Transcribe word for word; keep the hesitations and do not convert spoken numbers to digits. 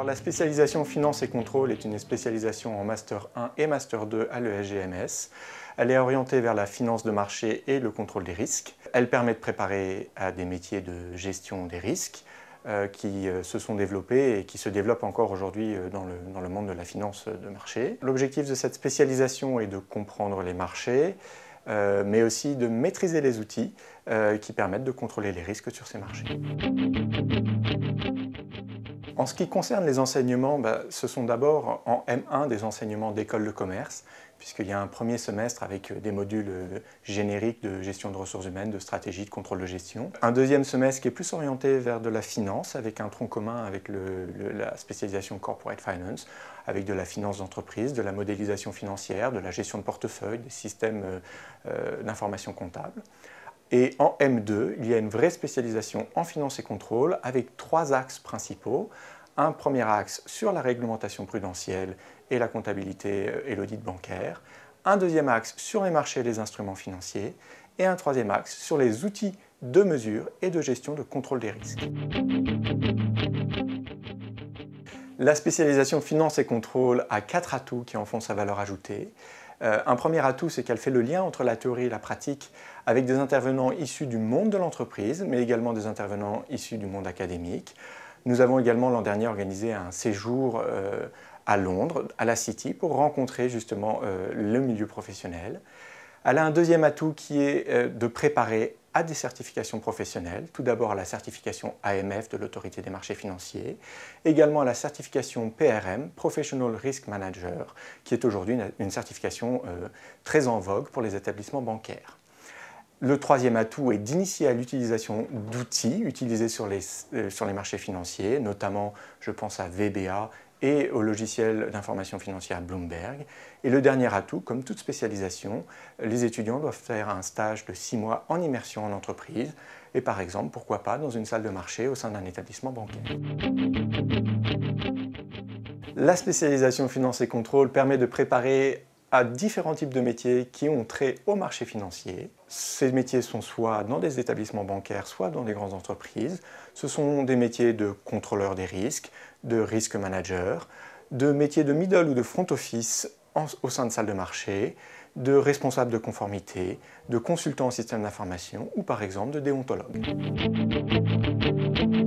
Alors, la spécialisation finance et contrôle est une spécialisation en Master un et Master deux à l'E S G M S. Elle est orientée vers la finance de marché et le contrôle des risques. Elle permet de préparer à des métiers de gestion des risques euh, qui euh, se sont développés et qui se développent encore aujourd'hui euh, dans, le, dans le monde de la finance de marché. L'objectif de cette spécialisation est de comprendre les marchés, euh, mais aussi de maîtriser les outils euh, qui permettent de contrôler les risques sur ces marchés. En ce qui concerne les enseignements, bah, ce sont d'abord en M un des enseignements d'école de commerce, puisqu'il y a un premier semestre avec des modules génériques de gestion de ressources humaines, de stratégie, de contrôle de gestion. Un deuxième semestre qui est plus orienté vers de la finance, avec un tronc commun avec le, le, la spécialisation Corporate Finance, avec de la finance d'entreprise, de la modélisation financière, de la gestion de portefeuille, des systèmes euh, d'information comptable. Et en M deux, il y a une vraie spécialisation en finance et contrôle avec trois axes principaux. Un premier axe sur la réglementation prudentielle et la comptabilité et l'audit bancaire. Un deuxième axe sur les marchés et les instruments financiers. Et un troisième axe sur les outils de mesure et de gestion de contrôle des risques. La spécialisation finance et contrôle a quatre atouts qui en font sa valeur ajoutée. Euh, un premier atout, c'est qu'elle fait le lien entre la théorie et la pratique avec des intervenants issus du monde de l'entreprise, mais également des intervenants issus du monde académique. Nous avons également l'an dernier organisé un séjour euh, à Londres, à la City, pour rencontrer justement euh, le milieu professionnel. Elle a un deuxième atout qui est euh, de préparer à des certifications professionnelles, tout d'abord à la certification A M F de l'autorité des marchés financiers, également à la certification P R M, Professional Risk Manager, qui est aujourd'hui une, une certification euh, très en vogue pour les établissements bancaires. Le troisième atout est d'initier à l'utilisation d'outils utilisés sur les, euh, sur les marchés financiers, notamment je pense à V B A et au logiciel d'information financière Bloomberg. Et le dernier atout, comme toute spécialisation, les étudiants doivent faire un stage de six mois en immersion en entreprise et par exemple, pourquoi pas, dans une salle de marché au sein d'un établissement bancaire. La spécialisation finance et contrôle permet de préparer à différents types de métiers qui ont trait au marché financier. Ces métiers sont soit dans des établissements bancaires, soit dans des grandes entreprises. Ce sont des métiers de contrôleur des risques, de risk manager, de métiers de middle ou de front office en, au sein de salles de marché, de responsable de conformité, de consultant en système d'information ou par exemple de déontologue.